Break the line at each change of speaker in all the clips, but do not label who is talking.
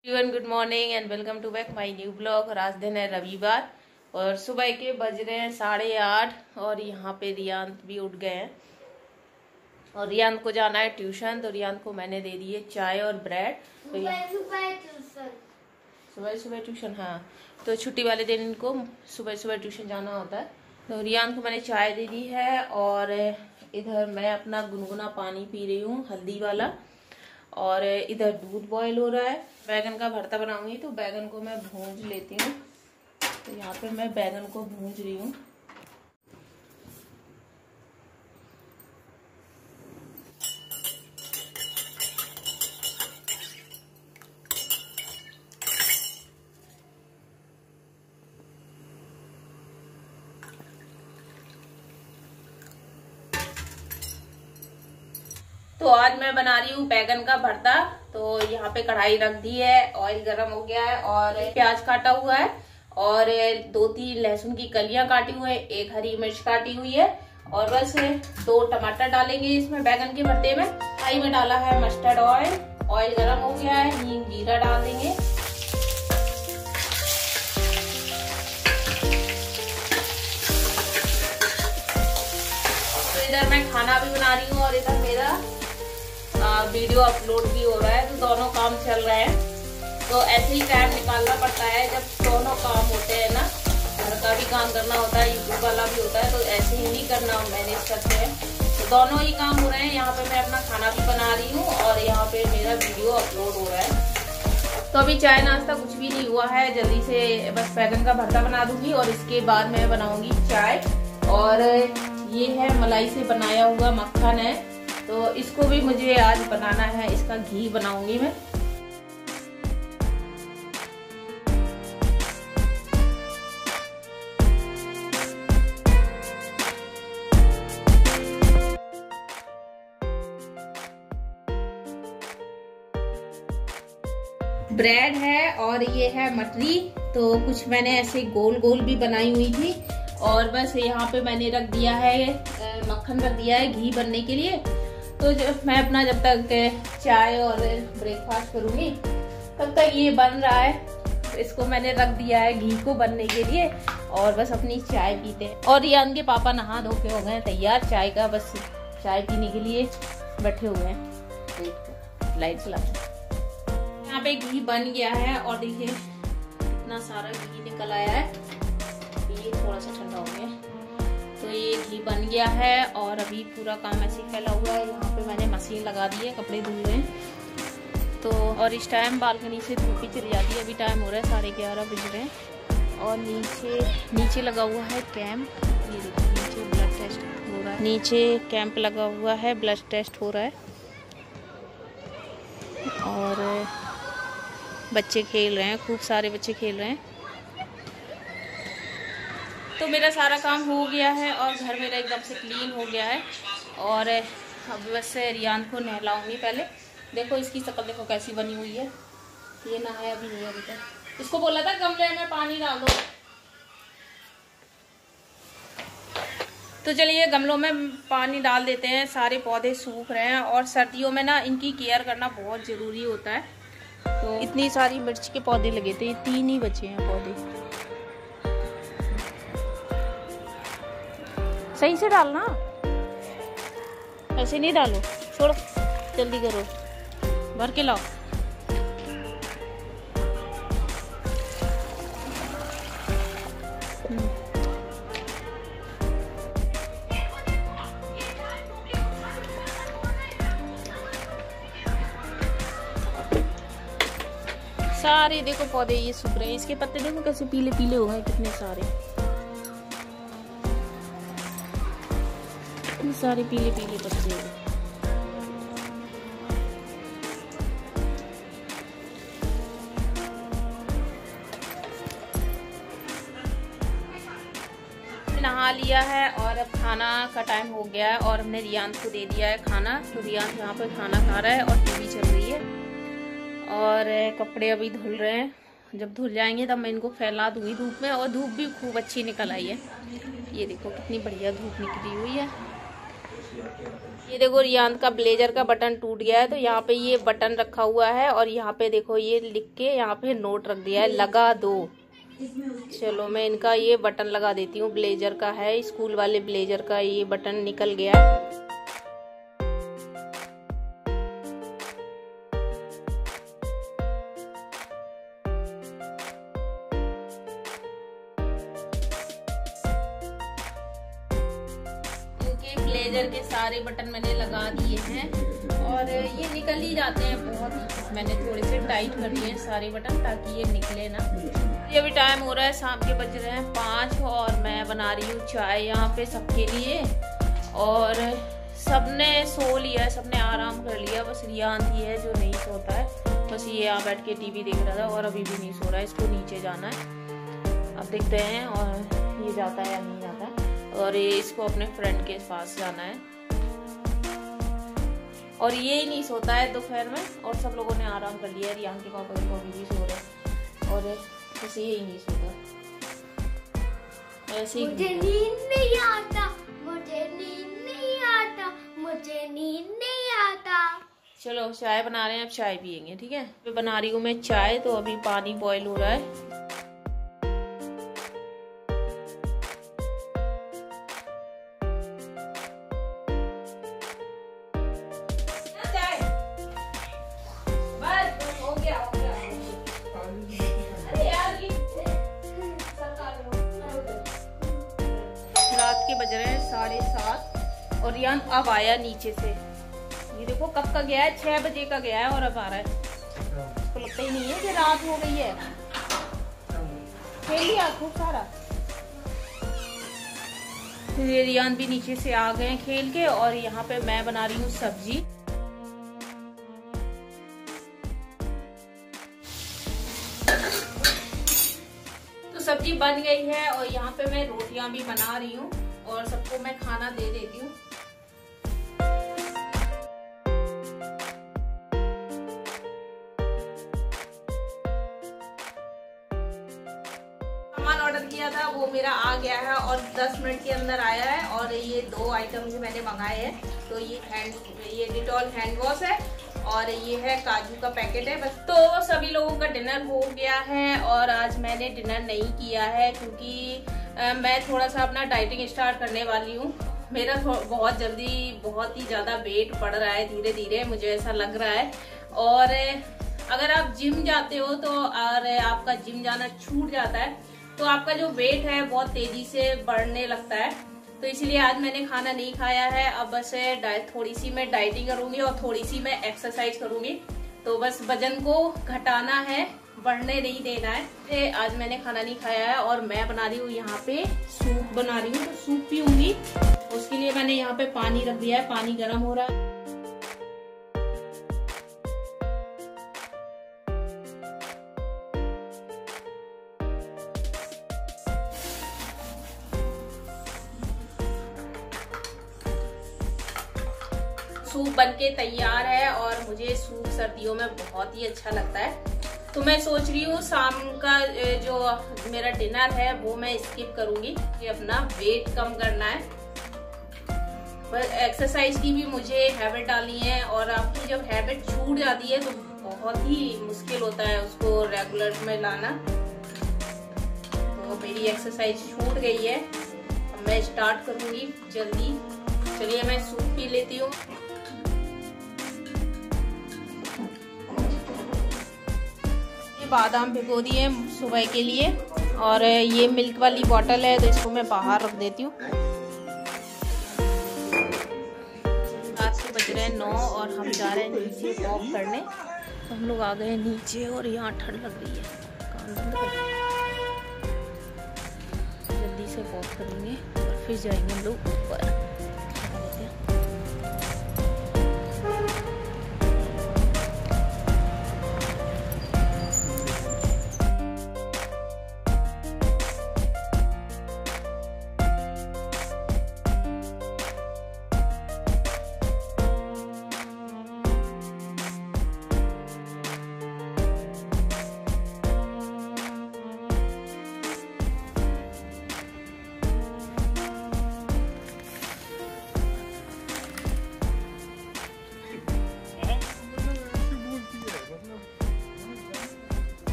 Everyone good morning and welcome to back my new blog. और आज दिन है रविवार और सुबह के बज रहे हैं 8:30 और यहाँ पे रियांत भी उठ गए हैं और रियांत को जाना है ट्यूशन। तो रियांत को मैंने दे दी है चाय और ब्रेड। तो सुबह सुबह ट्यूशन, हाँ, तो छुट्टी वाले दिन इनको सुबह सुबह ट्यूशन जाना होता है। तो रियांत को मैंने चाय दे दी है और इधर मैं अपना गुनगुना पानी पी रही हूँ हल्दी वाला, और इधर दूध बॉईल हो रहा है। बैगन का भरता बनाऊंगी तो बैगन को मैं भूंज लेती हूँ। तो यहाँ पे मैं बैगन को भूंज रही हूँ। तो आज मैं बना रही हूँ बैगन का भरता। तो यहाँ पे कढ़ाई रख दी है, ऑयल गरम हो गया है और प्याज काटा हुआ है और 2-3 लहसुन की कलियां काटी हुई है, 1 हरी मिर्च काटी हुई है और बस 2 टमाटर डालेंगे इसमें बैगन के भरते में। कढ़ाई में डाला है मस्टर्ड ऑयल, ऑयल गरम हो गया है, हींग जीरा डाल देंगे। तो इधर मैं खाना भी बना रही हूँ और इधर मेरा वीडियो अपलोड भी हो रहा है, तो दोनों काम चल रहे हैं। तो ऐसे ही टाइम निकालना पड़ता है जब दोनों काम होते हैं ना, घर का भी काम करना होता है, यूट्यूब वाला भी होता है, तो ऐसे ही नहीं करना, मैनेज करते हैं। तो दोनों ही काम हो रहे हैं। यहाँ पे मैं अपना खाना भी बना रही हूँ और यहाँ पे मेरा वीडियो अपलोड हो रहा है। तो अभी चाय नाश्ता कुछ भी नहीं हुआ है, जल्दी से बस बैगन का भरता बना दूंगी और इसके बाद मैं बनाऊंगी चाय। और ये है मलाई से बनाया हुआ मक्खन है, तो इसको भी मुझे आज बनाना है, इसका घी बनाऊंगी मैं। ब्रेड है और ये है मटरी। तो कुछ मैंने ऐसे गोल गोल भी बनाई हुई थी और बस यहाँ पे मैंने रख दिया है मक्खन, रख दिया है घी बनने के लिए। तो मैं अपना जब तक चाय और ब्रेकफास्ट करूंगी तब तक ये बन रहा है। तो इसको मैंने रख दिया है घी को बनने के लिए और बस अपनी चाय पीते हैं। और रियान के पापा नहा धो के हो गए तैयार, चाय का बस चाय पीने के लिए बैठे हुए हैं। लाइट चला, यहाँ पे घी बन गया है और देखिए इतना सारा घी निकल आया है। ये थोड़ा सा ठंडा हो गया, तो ये घी बन गया है और अभी पूरा काम ऐसे फैला हुआ है। यहाँ पे मैंने मशीन लगा दी है, कपड़े धुल रहे हैं। तो और इस टाइम बालकनी से धूप भी चली जाती है। अभी टाइम हो रहा है 11:30 बज रहे हैं और नीचे लगा हुआ है कैंप। ये देखिए नीचे ब्लड टेस्ट हो रहा है, नीचे कैंप लगा हुआ है, ब्लड टेस्ट हो रहा है और बच्चे खेल रहे हैं, खूब सारे बच्चे खेल रहे हैं। तो मेरा सारा काम हो गया है और घर मेरा एकदम से क्लीन हो गया है और अब बस रियान को नहलाऊंगी पहले। देखो इसकी शक्ल देखो कैसी बनी हुई है, ये नहाया भी नहीं अभी तक। इसको बोला था गमले में पानी डाल दो। तो चलिए गमलों में पानी डाल देते हैं, सारे पौधे सूख रहे हैं और सर्दियों में ना इनकी केयर करना बहुत ज़रूरी होता है। तो इतनी सारी मिर्च के पौधे लगे थे, 3 ही बचे हैं पौधे। सही से डालना, ऐसे नहीं डालो, छोड़ो, जल्दी करो, भर के लाओ। सारे देखो पौधे ये सूख रहे हैं, इसके पत्ते देखो कैसे पीले पीले हो गए, कितने सारे पीले पीले पत्ते। नहा लिया है और अब खाना का टाइम हो गया है और हमने रियान को दे दिया है खाना। तो रियान यहाँ पे खाना खा रहा है और टीवी चल रही है और कपड़े अभी धुल रहे हैं। जब धुल जाएंगे तब मैं इनको फैला दूंगी धूप में। और धूप भी खूब अच्छी निकल आई है, ये देखो कितनी बढ़िया धूप निकली हुई है। ये देखो रियान का ब्लेजर का बटन टूट गया है, तो यहाँ पे ये बटन रखा हुआ है और यहाँ पे देखो ये लिख के यहाँ पे नोट रख दिया है, लगा दो। चलो मैं इनका ये बटन लगा देती हूँ। ब्लेजर का है, स्कूल वाले ब्लेजर का ये बटन निकल गया है। ब्लेजर के सारे बटन मैंने लगा दिए हैं और ये निकल ही जाते हैं बहुत। मैंने थोड़े से टाइट कर दिए हैं सारे बटन ताकि ये निकले ना। ये अभी टाइम हो रहा है, शाम के बज रहे हैं 5 और मैं बना रही हूँ चाय यहाँ पे सबके लिए। और सबने सो लिया है, सबने आराम कर लिया, बस रियान ही है जो नहीं सोता है। बस ये यहाँ बैठ के टीवी देख रहा था और अभी भी नहीं सो रहा है। इसको नीचे जाना है, अब देखते हैं और ये जाता है या नहीं जाता है। और ये इसको अपने फ्रेंड के पास जाना है और ये ही नहीं सोता है दोपहर में। और सब लोगों ने आराम कर लिया है, रियान के पापा को अभी भी सो रहे हैं और बस ये ही नहीं सोता। ऐसे ही
मुझे नींद नहीं आता, मुझे नींद नहीं आता, मुझे नींद नहीं आता।
चलो चाय बना रहे हैं, अब चाय पियेंगे, ठीक है। मैं बना रही हूँ मैं चाय, तो अभी पानी बॉईल हो रहा है। रात के बज रहे हैं 7:30 और रियान अब आया नीचे से। ये देखो कब का गया है, 6 बजे का गया है और अब आ रहा है। उसको लगता ही नहीं है कि रात हो गई है। खेल लिया खूब सारा। फिर रियान भी नीचे से आ गए खेल के और यहाँ पे मैं बना रही हूँ सब्जी। सब्जी बन गई है और यहाँ पे मैं रोटियां भी बना रही हूँ और सबको मैं खाना दे देती हूँ। सामान ऑर्डर किया था वो मेरा आ गया है और 10 मिनट के अंदर आया है। और ये 2 आइटम्स मैंने मंगाए हैं, तो ये डिटॉल हैंड वॉश है और ये है काजू का पैकेट है बस। तो सभी लोगों का डिनर हो गया है और आज मैंने डिनर नहीं किया है क्योंकि मैं थोड़ा सा अपना डाइटिंग स्टार्ट करने वाली हूँ। मेरा बहुत जल्दी बहुत ही ज़्यादा वेट बढ़ रहा है, धीरे धीरे मुझे ऐसा लग रहा है। और अगर आप जिम जाते हो तो और आपका जिम जाना छूट जाता है तो आपका जो वेट है बहुत तेजी से बढ़ने लगता है। तो इसलिए आज मैंने खाना नहीं खाया है। अब बस थोड़ी सी मैं डाइटिंग करूंगी और थोड़ी सी मैं एक्सरसाइज करूंगी। तो बस वजन को घटाना है, बढ़ने नहीं देना है। आज मैंने खाना नहीं खाया है और मैं बना रही हूँ यहाँ पे सूप बना रही हूँ, तो सूप पीऊंगी। उसके लिए मैंने यहाँ पे पानी रख दिया है, पानी गर्म हो रहा है। सूप बनके तैयार है और मुझे सूप सर्दियों में बहुत ही अच्छा लगता है। तो मैं सोच रही हूँ शाम का जो मेरा डिनर है वो मैं स्किप करूंगी, ये अपना वेट कम करना है। पर एक्सरसाइज की भी मुझे हैबिट डालनी है और आपकी जब हैबिट छूट जाती है तो बहुत ही मुश्किल होता है उसको रेगुलर में लाना। तो मेरी एक्सरसाइज छूट गई है, अब मैं स्टार्ट करूंगी जल्दी। चलिए मैं सूप पी लेती हूँ। बादाम भिगो दिए सुबह के लिए और ये मिल्क वाली बोतल है तो इसको मैं बाहर रख देती हूँ। रात के बज रहे हैं 9 और हम जा रहे हैं नीचे वॉक करने। तो हम लोग आ गए नीचे और यहाँ ठंड लग रही है, जल्दी से वॉक करेंगे और फिर जाएंगे हम लोग ऊपर।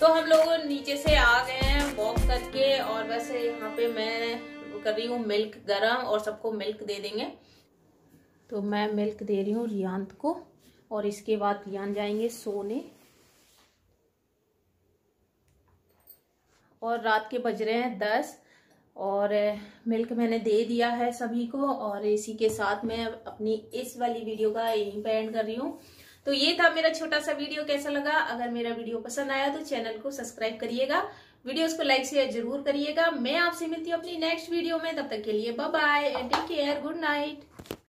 तो हम लोग नीचे से आ गए हैं वॉक करके, और वैसे यहाँ पे मैं कर रही हूँ मिल्क गरम, और सबको मिल्क दे देंगे। तो मैं मिल्क दे रही हूँ रियांत को, और इसके बाद रियान जाएंगे सोने। और रात के बज रहे हैं 10, और मिल्क मैंने दे दिया है सभी को। और इसी के साथ मैं अपनी इस वाली वीडियो का यहीं पे एंड कर रही हूँ। तो ये था मेरा छोटा सा वीडियो। कैसा लगा? अगर मेरा वीडियो पसंद आया तो चैनल को सब्सक्राइब करिएगा, वीडियोस को लाइक शेयर जरूर करिएगा। मैं आपसे मिलती हूँ अपनी नेक्स्ट वीडियो में, तब तक के लिए bye bye and take care, good night.